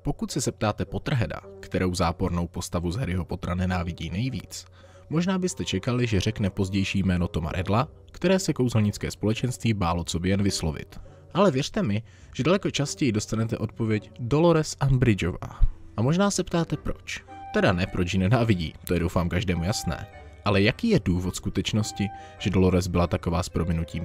Pokud se zeptáte Potterheada, kterou zápornou postavu z Harryho Pottera nenávidí nejvíc, možná byste čekali, že řekne pozdější jméno Toma Riddla, které se kouzelnické společenství bálo co by jen vyslovit. Ale věřte mi, že daleko častěji dostanete odpověď Dolores Umbridgeová. A možná se ptáte proč. Teda ne proč ji nenávidí, to je doufám každému jasné. Ale jaký je důvod skutečnosti, že Dolores byla taková s prominutím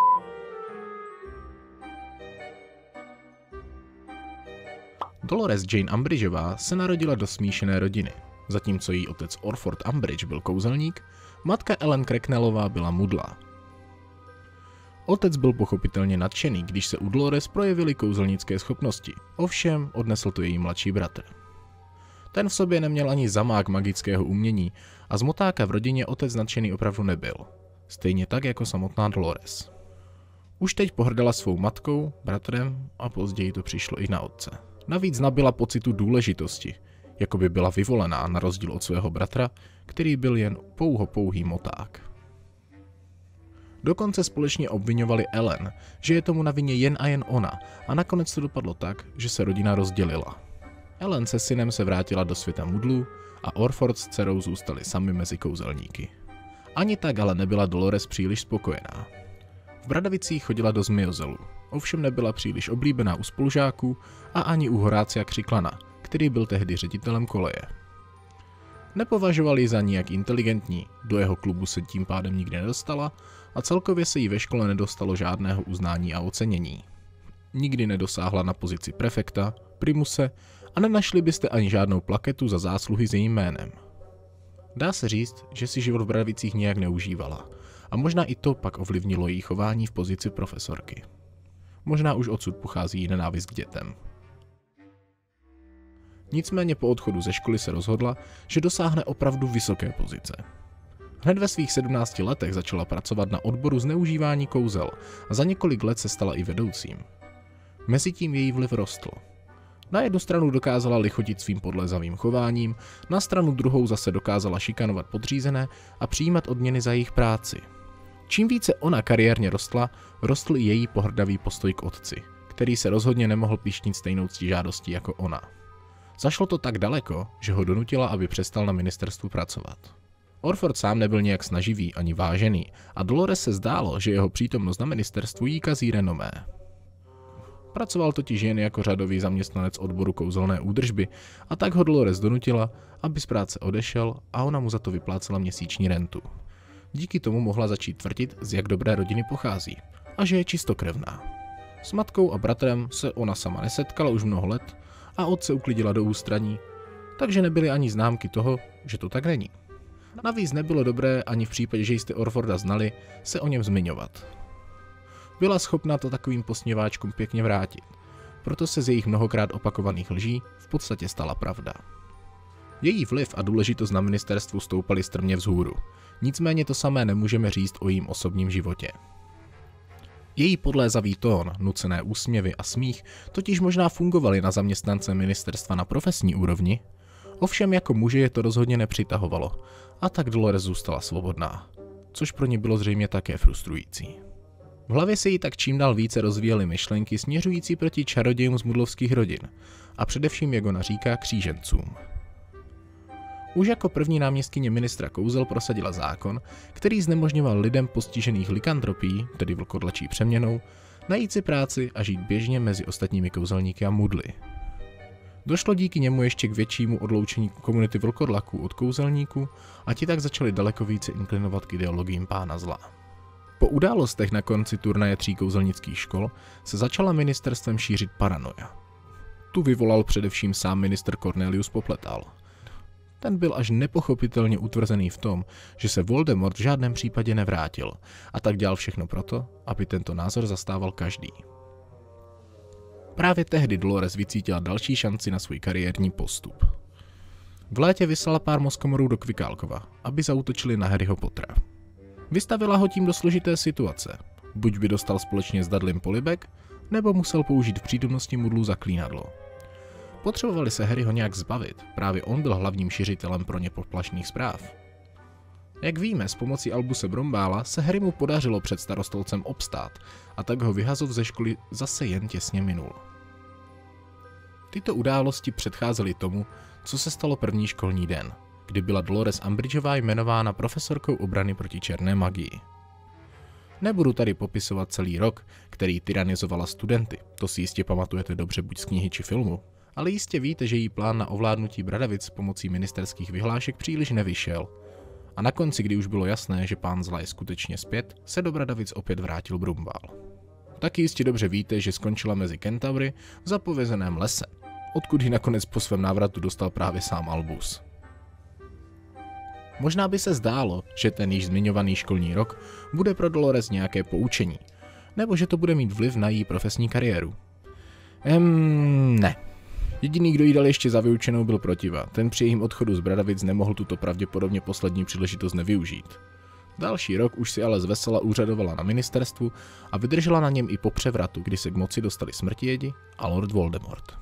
Dolores Jane Umbridgeová se narodila do smíšené rodiny. Zatímco její otec Orford Umbridge byl kouzelník, matka Ellen Cracknellová byla mudla. Otec byl pochopitelně nadšený, když se u Dolores projevily kouzelnické schopnosti, ovšem odnesl to její mladší bratr. Ten v sobě neměl ani zamák magického umění a z motáka v rodině otec nadšený opravdu nebyl. Stejně tak jako samotná Dolores. Už teď pohrdala svou matkou, bratrem a později to přišlo i na otce. Navíc nabyla pocitu důležitosti, jako by byla vyvolená na rozdíl od svého bratra, který byl jen pouhý moták. Dokonce společně obviňovali Ellen, že je tomu na vině jen a jen ona a nakonec to dopadlo tak, že se rodina rozdělila. Ellen se synem se vrátila do světa mudlů a Orford s dcerou zůstali sami mezi kouzelníky. Ani tak ale nebyla Dolores příliš spokojená. V Bradavicích chodila do Zmijozelu, ovšem nebyla příliš oblíbená u spolužáků a ani u Horácia Křiklana, který byl tehdy ředitelem koleje. Nepovažovali ji za nijak inteligentní, do jeho klubu se tím pádem nikdy nedostala a celkově se jí ve škole nedostalo žádného uznání a ocenění. Nikdy nedosáhla na pozici prefekta, primuse a nenašli byste ani žádnou plaketu za zásluhy s jejím jménem. Dá se říct, že si život v Bradavicích nijak neužívala a možná i to pak ovlivnilo její chování v pozici profesorky. Možná už odsud pochází jí nenávist k dětem. Nicméně po odchodu ze školy se rozhodla, že dosáhne opravdu vysoké pozice. Hned ve svých 17 letech začala pracovat na odboru zneužívání kouzel a za několik let se stala i vedoucím. Mezitím její vliv rostl. Na jednu stranu dokázala lichotit svým podlézavým chováním, na stranu druhou zase dokázala šikanovat podřízené a přijímat odměny za jejich práci. Čím více ona kariérně rostla, rostl i její pohrdavý postoj k otci, který se rozhodně nemohl pyšnit stejnou ctižádostí jako ona. Zašlo to tak daleko, že ho donutila, aby přestal na ministerstvu pracovat. Orford sám nebyl nějak snaživý ani vážený a Dolores se zdálo, že jeho přítomnost na ministerstvu jí kazí renomé. Pracoval totiž jen jako řadový zaměstnanec odboru kouzelné údržby a tak ho Dolores donutila, aby z práce odešel a ona mu za to vyplácela měsíční rentu. Díky tomu mohla začít tvrdit, z jak dobré rodiny pochází a že je čistokrevná. S matkou a bratrem se ona sama nesetkala už mnoho let a otce uklidila do ústraní, takže nebyly ani známky toho, že to tak není. Navíc nebylo dobré ani v případě, že jste Orforda znali, se o něm zmiňovat. Byla schopna to takovým posměváčkům pěkně vrátit, proto se z jejich mnohokrát opakovaných lží v podstatě stala pravda. Její vliv a důležitost na ministerstvu stoupaly strmě vzhůru, nicméně to samé nemůžeme říct o jejím osobním životě. Její podlézavý tón, nucené úsměvy a smích totiž možná fungovaly na zaměstnance ministerstva na profesní úrovni, ovšem jako muže je to rozhodně nepřitahovalo a tak Dolores zůstala svobodná, což pro ní bylo zřejmě také frustrující. V hlavě se jí tak čím dál více rozvíjely myšlenky směřující proti čarodějům z mudlovských rodin a především, jak ona říká, křížencům. Už jako první náměstkyně ministra kouzel prosadila zákon, který znemožňoval lidem postižených lykantropií, tedy vlkodlačí přeměnou, najít si práci a žít běžně mezi ostatními kouzelníky a mudly. Došlo díky němu ještě k většímu odloučení komunity vlkodlaků od kouzelníků a ti tak začali daleko více inklinovat k ideologiím pána zla. Po událostech na konci turnaje 3 kouzelnických škol se začala ministerstvem šířit paranoja. Tu vyvolal především sám ministr Cornelius Popletal. Ten byl až nepochopitelně utvrzený v tom, že se Voldemort v žádném případě nevrátil a tak dělal všechno proto, aby tento názor zastával každý. Právě tehdy Dolores vycítila další šanci na svůj kariérní postup. V létě vyslala pár mozkomorů do Kvikálkova, aby zaútočili na Harryho Pottera. Vystavila ho tím do složité situace. Buď by dostal společně s Dudleym polibek, nebo musel použít v přítomnosti mudlů zaklínadlo. Potřebovali se Harryho nějak zbavit, právě on byl hlavním šiřitelem pro ně poplašných zpráv. Jak víme, s pomocí Albuse Brombála se Harrymu podařilo před starostolcem obstát a tak ho vyhazov ze školy zase jen těsně minul. Tyto události předcházely tomu, co se stalo první školní den, kdy byla Dolores Umbridgeová jmenována profesorkou obrany proti černé magii. Nebudu tady popisovat celý rok, který tyranizovala studenty, to si jistě pamatujete dobře buď z knihy či filmu, ale jistě víte, že její plán na ovládnutí Bradavic pomocí ministerských vyhlášek příliš nevyšel. A na konci, kdy už bylo jasné, že pán zla je skutečně zpět, se do Bradavic opět vrátil Brumbál. Taky jistě dobře víte, že skončila mezi Kentaury v zapovězeném lese, odkud ji nakonec po svém návratu dostal právě sám Albus. Možná by se zdálo, že ten již zmiňovaný školní rok bude pro Dolores nějaké poučení, nebo že to bude mít vliv na její profesní kariéru. Ne. Jediný, kdo jí dal ještě za vyučenou, byl Protiva. Ten při jejím odchodu z Bradavic nemohl tuto pravděpodobně poslední příležitost nevyužít. Další rok už si ale zvesela úřadovala na ministerstvu a vydržela na něm i po převratu, kdy se k moci dostali Smrtivědi a Lord Voldemort.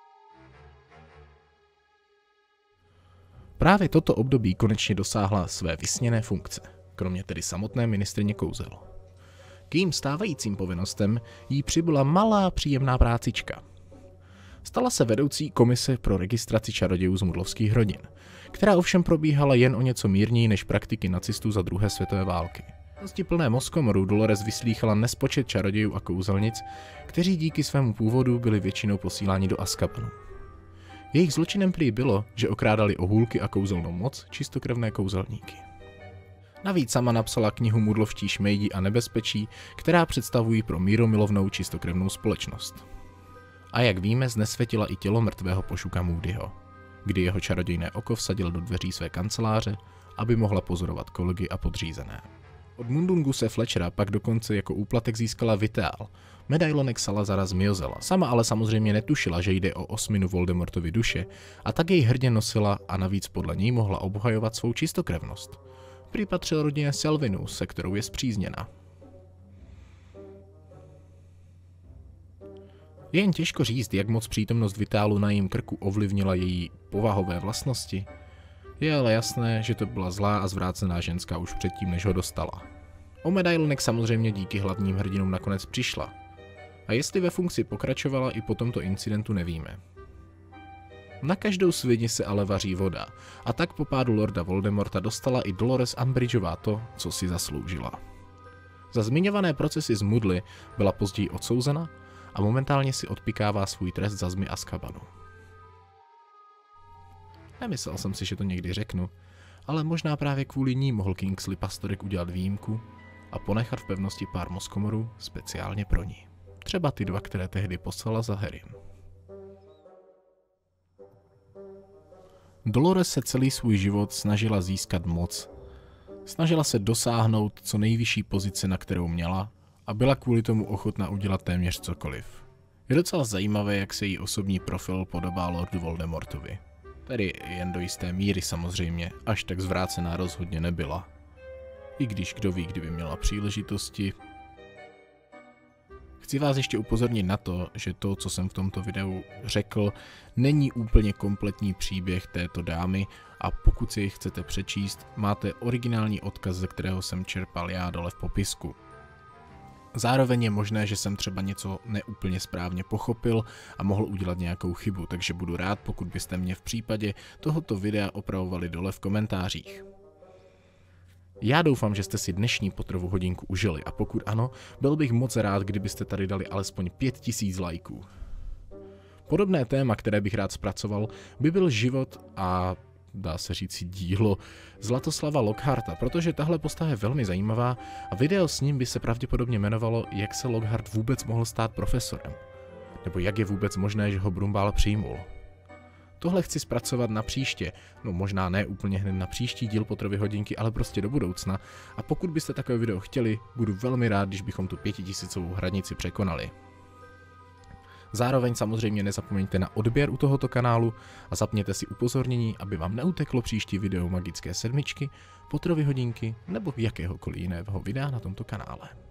Právě toto období konečně dosáhla své vysněné funkce, kromě tedy samotné ministryně kouzel. K jejím stávajícím povinnostem jí přibyla malá příjemná prácička. Stala se vedoucí komise pro registraci čarodějů z mudlovských rodin, která ovšem probíhala jen o něco mírněji než praktiky nacistů za druhé světové války. V plné Moskomoru Dolores vyslýchala nespočet čarodějů a kouzelnic, kteří díky svému původu byli většinou posíláni do Azkabanu. Jejich zločinem prý bylo, že okrádali o hůlky a kouzelnou moc čistokrevné kouzelníky. Navíc sama napsala knihu Mudlovští šmejdi a nebezpečí, která představují pro míromilovnou čistokrevnou společnost. A jak víme, znesvětila i tělo mrtvého pošuka Moodyho, kdy jeho čarodějné oko vsadil do dveří své kanceláře, aby mohla pozorovat kolegy a podřízené. Od Mundunguse Fletchera pak dokonce jako úplatek získala Vitál, medailonek Salazara z Miozela. Sama ale samozřejmě netušila, že jde o osminu Voldemortovy duše, a tak jej hrdě nosila a navíc podle něj mohla obhajovat svou čistokrevnost. Prý patřil rodině Selvinů, se kterou je spřízněna. Je jen těžko říct, jak moc přítomnost Vitálu na jejím krku ovlivnila její povahové vlastnosti. Je ale jasné, že to byla zlá a zvrácená ženská už předtím, než ho dostala. O medailonek samozřejmě díky hlavním hrdinům nakonec přišla. A jestli ve funkci pokračovala i po tomto incidentu, nevíme. Na každou svini se ale vaří voda, a tak po pádu Lorda Voldemorta dostala i Dolores Umbridgeová to, co si zasloužila. Za zmiňované procesy z Moodly byla později odsouzena a momentálně si odpikává svůj trest za zmy Azkabanu. Nemyslel jsem si, že to někdy řeknu, ale možná právě kvůli ní mohl Kingsley Pastorek udělat výjimku a ponechat v pevnosti pár Moskomorů speciálně pro ní. Třeba ty dva, které tehdy poslala za Harrym. Dolores se celý svůj život snažila získat moc. Snažila se dosáhnout co nejvyšší pozice, na kterou měla, a byla kvůli tomu ochotná udělat téměř cokoliv. Je docela zajímavé, jak se její osobní profil podobá Lordu Voldemortovi. Tedy jen do jisté míry samozřejmě, až tak zvrácená rozhodně nebyla. I když kdo ví, kdyby měla příležitosti. Chci vás ještě upozornit na to, že to, co jsem v tomto videu řekl, není úplně kompletní příběh této dámy a pokud si ji chcete přečíst, máte originální odkaz, ze kterého jsem čerpal já dole v popisku. Zároveň je možné, že jsem třeba něco neúplně správně pochopil a mohl udělat nějakou chybu, takže budu rád, pokud byste mě v případě tohoto videa opravovali dole v komentářích. Já doufám, že jste si dnešní Potterovu hodinku užili a pokud ano, byl bych moc rád, kdybyste tady dali alespoň 5000 lajků. Podobné téma, které bych rád zpracoval, by byl život a dá se říct dílo Zlatoslava Lockharta, protože tahle postava je velmi zajímavá a video s ním by se pravděpodobně jmenovalo Jak se Lockhart vůbec mohl stát profesorem, nebo jak je vůbec možné, že ho Brumbál přijmul. Tohle chci zpracovat na příště, no možná ne úplně hned na příští díl Potterovy hodinky, ale prostě do budoucna a pokud byste takové video chtěli, budu velmi rád, když bychom tu 5000 hranici překonali. Zároveň samozřejmě nezapomeňte na odběr u tohoto kanálu a zapněte si upozornění, aby vám neuteklo příští video Magické sedmičky, Potterovy hodinky nebo jakéhokoliv jiného videa na tomto kanále.